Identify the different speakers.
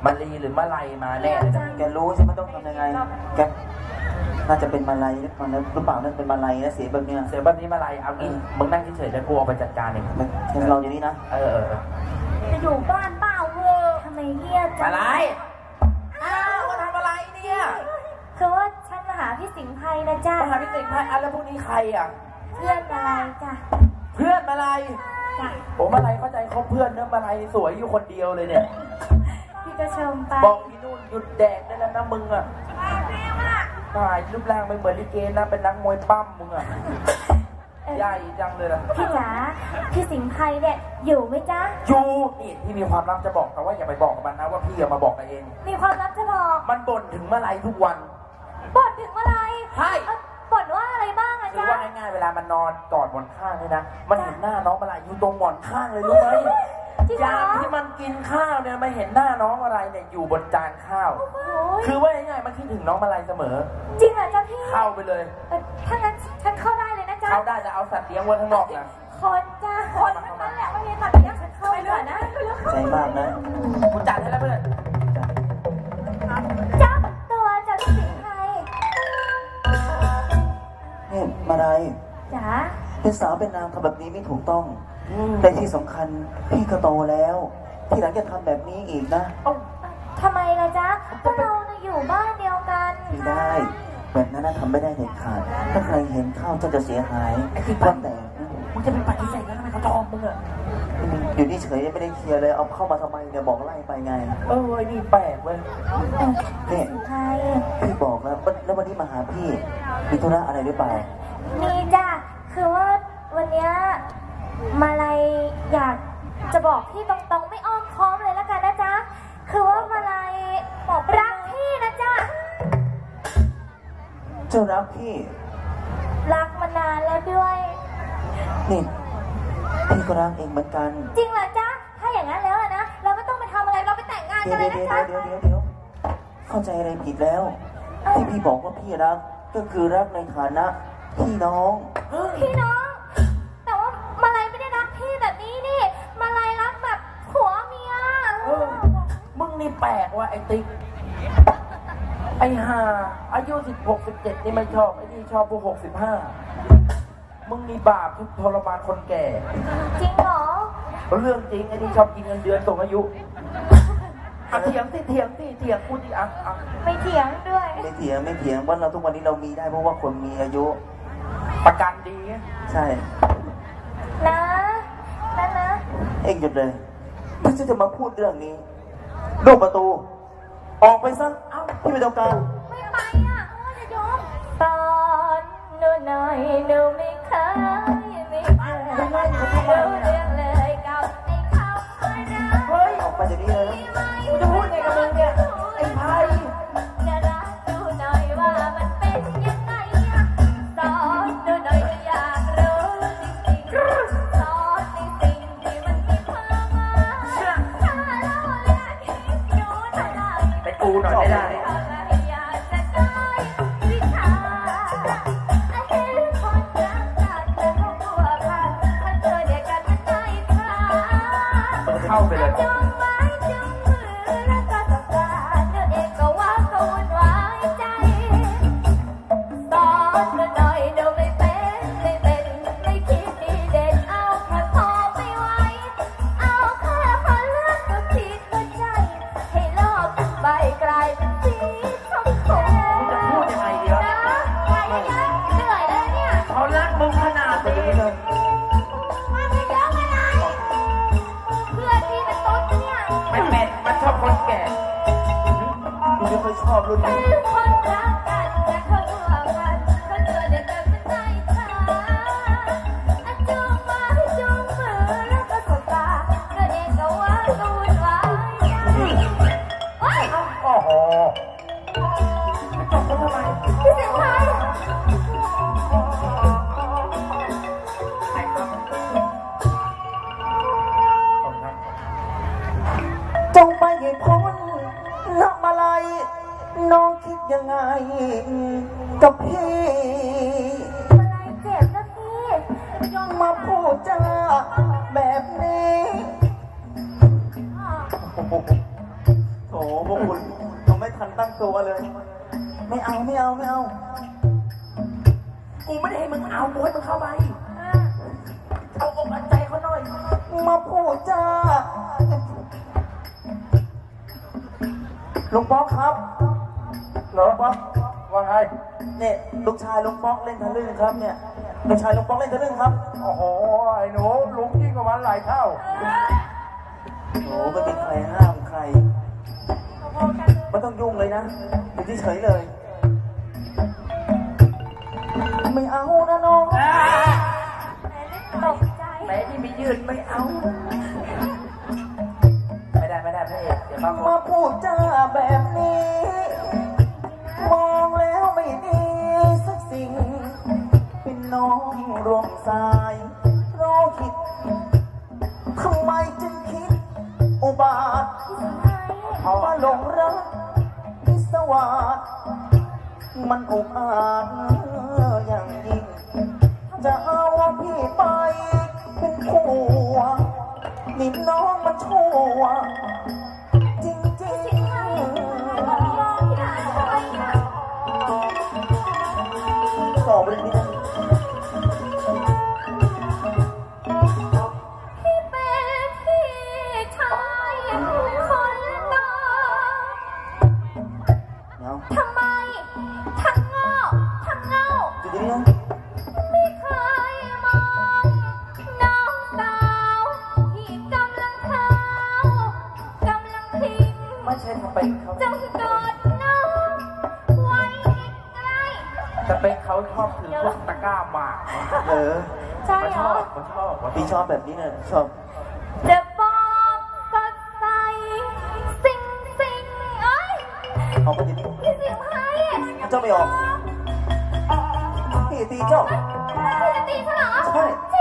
Speaker 1: มาลีหรือมาลัยมาแน่เลยนะ
Speaker 2: แกรู้ใช่ไหมต้องทำยังไงแกน่าจะเป็นมาลัยหรือเปล่านั่นเป็นมาลัยนะเสียแบบเนี้ย
Speaker 1: เสียแบบนี้มาลัยเอางี้มึงนั่งเฉยๆแล้วกูเอาไปจัดการเอง
Speaker 2: เราอยู่นี่นะ
Speaker 3: จะอยู่บ้านเปล่าเว้ยทำไมเงียบจัง
Speaker 1: อะไรอ้าวมาทำอะไรเนี่ย
Speaker 3: คือว่าฉันมาหาพี่สิงห์ไพนะจ้า
Speaker 1: มาหาพี่สิงห์ไพแล้วพวกนี้ใครอ่ะ
Speaker 3: เพื่อนมาลัยจ้ะ
Speaker 1: เพื่อนมาลัยผมมาลัยเข้าใจเขาเพื่อนเนื้อมาลัยสวยอยู่คนเดียวเลยเนี่ย
Speaker 3: พี่ก็ชมไป
Speaker 1: บอกพี่นุ่นหยุดแดกได้แล้วนะมึงอ่ะตายรูปร่างไม่เหมือนลิเกนะเป็นนักมวยปั้มมึงอ่ะใหญ่จังเลยนะ
Speaker 3: พี่จ๋าพี่สิงห์ไพเนี่ยอยู่ไหมจ๊ะ
Speaker 1: อยู่นี่พี่มีความลับจะบอกแต่ว่าอย่าไปบอกกับมันนะว่าพี่มาบอกกันเอง
Speaker 3: มีความลับจะบอก
Speaker 1: มันบ่นถึงมาลัยทุกวัน
Speaker 3: บ่นถึงมาลัย
Speaker 1: ใช่
Speaker 3: บ่นว่าอะไรบ้างอะจ๊ะ
Speaker 1: คือว่าง่ายๆเวลามันนอนกอดหมอนข้างเลยนะมันเห็นหน้าน้องมาลัยอยู่ตรงหมอนข้างเลยรู้ไหมยามที่มันกินข้าวเนี่ยไม่เห็นหน้าน้องมาลัยเนี่ยอยู่บนจานข้าวคือว่าง่ายๆมันคิดถึงน้องมาลัยเสมอ
Speaker 3: จริงเหรอจ๊ะพี่
Speaker 1: เข้าไปเลย
Speaker 3: ถ้างั้นฉันเข้าได้เลยนะจ๊ะ
Speaker 1: เข้าได้จะเอาสัตว์เลี้ยงไว้ข้างนอกนะ
Speaker 3: คนจ้าคนนั่นแหละไม่มีสัตว์เลี้ยงฉันเข้าไปเลยนะ
Speaker 2: ใจมากนะ
Speaker 1: กูจัดให้แล้วเพื่อน
Speaker 3: จับตัวจากสิงห์ไพ
Speaker 2: นี่มาลัย
Speaker 3: จ๋า
Speaker 2: เป็นสาวเป็นนางทำแบบนี้ไม่ถูกต้องแต่ที่สำคัญพี่ก็โตแล้วที่หลังจะทำแบบนี้อีกนะ
Speaker 3: ทำไมล่ะจ๊ะก็เราอยู่บ้านเดียวกัน
Speaker 2: ไม่ได้แบบนั้นทำไม่ได้เด็ดขาดถ้าใครเห็นเข้าจะเสียหาย
Speaker 1: ไอ้ที่ปั้นแต่มึงจะเป็นปฏิเสธแล้วทำไมเขาจองมึงอะ
Speaker 2: อยู่นี่เฉยไม่ได้เคลียร์เลยเอาเข้ามาทำไมเนี่ยบอกไล่ไปไง
Speaker 1: นี่แปลกเว้ย
Speaker 2: เนี่ยพี่บอกแล้ววันนี้มาหาพี่มีธุระอะไรหรือเปล่า
Speaker 3: มีจ้ะคือว่าวันนี้มาลัยอยากจะบอกพี่ตรงๆไม่อ้อมค้อมเลยแล้วกันนะจ๊ะคือว่ามาลัยรักพี่นะจ๊ะ
Speaker 2: เจ้ารักพี่
Speaker 3: รักมานานแล้วด้วย
Speaker 2: นี่พี่ก็รักเองเหมือนกัน
Speaker 3: จริงเหรอจ๊ะถ้าอย่างนั้นแล้วนะเราไม่ต้องไปทำอะไรเราไปแต่งงานกันเลยนะจ๊ะ
Speaker 2: เดี๋ยวเข้าใจอะไรผิดแล้วที่พี่บอกว่าพี่รักก็คือรักในฐานะพี่น้อง
Speaker 3: แต่ว่ามาลัยไม่ได้รักพี่แบบนี้นี่มาลัยรักแบบผัวเมีย
Speaker 1: มึงนี่แปลกว่ะไอ้ติ๊กไอ้ห่าอายุ16-17นี่ไม่ชอบไอ้นี่ชอบพวก65มึงนี่บาปทุกทรมานคนแก่
Speaker 3: จริงเหรอ
Speaker 1: เรื่องจริงไอ้นี่ชอบกินเงินเดือนส่งอายุเถียงพูดดิ
Speaker 3: ไม่เถียงด้วย
Speaker 2: ไม่เถียงว่าเราทุกวันนี้เรามีได้เพราะว่าคนมีอายุ
Speaker 1: ประกันดี
Speaker 2: ใช่
Speaker 3: นะ
Speaker 2: เอ็งหยุดเลยถ้าจะมาพูดเรื่องนี้ลูกประตูออกไปซะพี่ไม่ต้องการ
Speaker 3: ไม่ไปอ่ะจะยอมตอนหนูหน่อยหนูไม่เคยเรื่องเลยกับไอ้เขา
Speaker 2: เฮ้ยออกไปเดี๋ยวนี้เลย
Speaker 1: กูจะพูดไงกับมึงเนี่ยไอ้ไพ
Speaker 3: จะรักดูหน่อยว่ามันเป็นยังไงตอนหนูหน่อยอยากรู้จริงๆตอนในสิ่งที่มันมีความหมายถ้าเราแลกคิดอยู่เท่าไหร่
Speaker 1: ไปกูหน่อยไม่ได้
Speaker 3: อยากจะได้วิชาเห็นคนรักกันแต่เขากลัวกันถ้าเจอเด็กกันมันไม่ทา
Speaker 1: เข้าไปเลย
Speaker 3: จุงไม้จุงมือแล้วก็ต้องการเนื้อเองก็ว่าก็วุ่นวายใจตอนหน่อยเดี๋ยวไม่เป็นไม่คิดดีเด่นเอาแค่พอไม่ไหวเอาแค่พอเลือกก็คิดก็ใจให้โลกใบกลายเป็นสีชมพู
Speaker 1: จะพูดยังไงดีวะ
Speaker 3: เหนื่อยแล้วเนี่ย
Speaker 1: เขารักมึงขนาดนี้เลย
Speaker 3: มันจะเยอะอะไรเพื่อนพี่เป็นตุ๊ดเนี่ย
Speaker 1: มันชอบคนแก่
Speaker 2: กูไม่ค่อยชอบรุ่นนี้
Speaker 3: คนรักกันแต่เขากลัวกันเขาเจอเด็กกันเป็นใจชาจูงมาจูงมือแล้วก็สบตาเนื้อเองก็ว่าก็วุ่นวาย
Speaker 1: โอ้โหจบกันทำไม
Speaker 3: พี่สิงห์ไพ
Speaker 2: จงไปให้พ้นนับอะไรน้องคิดยังไงกับพี่
Speaker 3: อะไรเจ็บนะพี่
Speaker 2: ย่องมาพูดจาแบบนี้โอ้พวกคุณเขาไม่ทันตั้งตัวเลย ไม่เอาไม่เอาไม่เอา
Speaker 1: กูไม่ได้ให้มึงเอากูให้มึงเข้าไปเอาอกเอาใจเขาหน่อย
Speaker 2: มาพูดจ้าลุงป๊อกครับเหรอป๊อก
Speaker 1: ว่าไง
Speaker 2: เนี่ยลูกชายลุงป๊อกเล่นทะลึ่งครับเนี่ยลูกชายลุงป๊อกเล่นทะลึ่งครับ
Speaker 1: โอ้โหไอ้หนูลุงยิ่งกว่ามันหลายเท่า
Speaker 2: โอ้ไม่มีใครห้ามใครไม่ต้องยุ่งเลยนะอยู่เฉยๆเลยไม่เอานะน้อง
Speaker 3: ตกใจ
Speaker 1: แม่ที่มียืนไม่เอา ไม่ได้พระเอกเดี๋ยวมา
Speaker 2: มาพูดจ้าแบบนี้ มองแล้วไม่ดีสักสิ่ง เป็นน้องรวมสายโรหิตทำไมจึงคิดอุบาทมาหลงรักพิศวาสมันอุกอาจอย่างยิ่ง จะเอาพี่ไปเป็นผัวนี่น้องมันชั่วจริงๆตอบไปเลยพี่นะ
Speaker 3: พี่เป็นพี่ชายคนโต
Speaker 2: เดี๋ยว
Speaker 3: ทำไมทั้งโง่ทั้งเง่า
Speaker 2: จุดนี้นะ
Speaker 3: ไม่เคยมองน้องสาวที่กำลังเท้ากำลังพิง
Speaker 1: ไม่ใช่สเปคเขา
Speaker 3: จงกอดน้องไว้ใกล้
Speaker 1: สเปคเขาชอบถือพวกตะกร้าหมาก
Speaker 2: เออ
Speaker 3: ใช่
Speaker 1: เขา
Speaker 3: เห
Speaker 1: ช
Speaker 3: ร
Speaker 1: อ
Speaker 3: อบ
Speaker 1: เขาชอบเขาช
Speaker 2: พี่ช
Speaker 1: อบ
Speaker 2: อบแบบนี้เนี่ยชอบ
Speaker 3: จะบอกสดใสสิ่งเอ้ย
Speaker 2: เอาไปอย่างนี้
Speaker 3: พี่สิงห์ให้
Speaker 2: เจ้าไม่ออกพี่ตีเจ้า
Speaker 3: พี่จะตีฉันเหรอ
Speaker 2: ใช่
Speaker 3: ใ